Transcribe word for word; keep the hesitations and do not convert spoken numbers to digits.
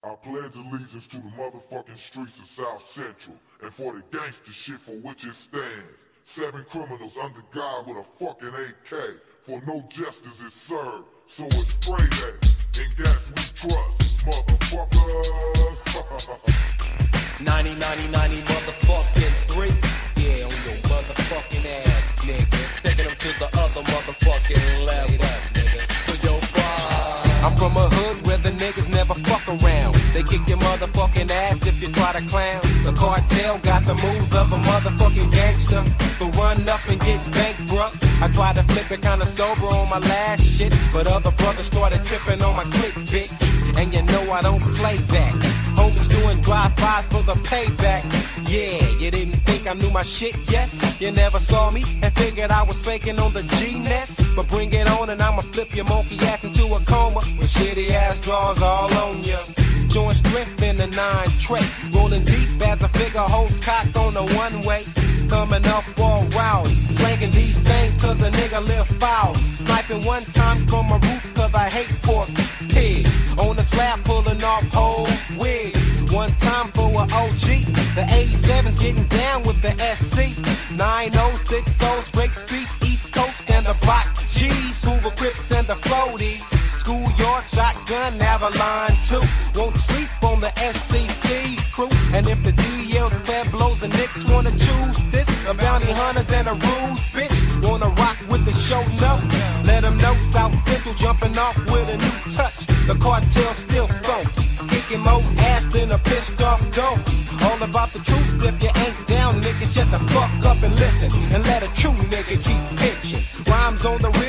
I pledge allegiance to the motherfucking streets of South Central, and for the gangster shit for which it stands. Seven criminals under God with a fucking A K, for no justice is served, so it's sprayed at, and gas we trust, motherfuckers. ninety, ninety, ninety, motherfucking three. Yeah, on your motherfucking ass, nigga. Taking them to the other motherfucking level, nigga. To your bar. I'm from a hood where the niggas never fuck around. They kick your motherfucking ass if you try to clown. The cartel got the moves of a motherfucking gangster. So run up and get bankrupt. I tried to flip it kinda sober on my last shit, but other brothers started tripping on my click, bitch. And you know I don't play that. Homies doing drive-bys for the payback. Yeah, you didn't think I knew my shit, yes? You never saw me and figured I was faking on the G-nest. But bring it on and I'ma flip your monkey ass into a coma with shitty ass draws all on ya. Showing strength in the nine tray. Rolling deep as a figure host cock on the one-way. Coming up all rowdy. Slanging these things cause the nigga live foul. Sniping one time from a roof cause I hate porks. Pigs on the slab pulling off whole wigs. One time for a O G. The eighty-seven's getting down with the S C. nine oh six oh straight streets, East Coast and the block G's. Hoover Crips and the floaties. Schoolyard, shotgun, Avalon too. Won't sleep on the S C C crew. And if the D Ls, Pueblos, and Knicks wanna choose this, the bounty hunters and the rules, bitch, wanna rock with the show, no. Let them know South Central jumping off with a new touch. The cartel still funky. Kicking more ass than a pissed off donkey. All about the truth, if you ain't down, nigga, shut the fuck up and listen. And let a true nigga keep pitching. Rhymes on the real.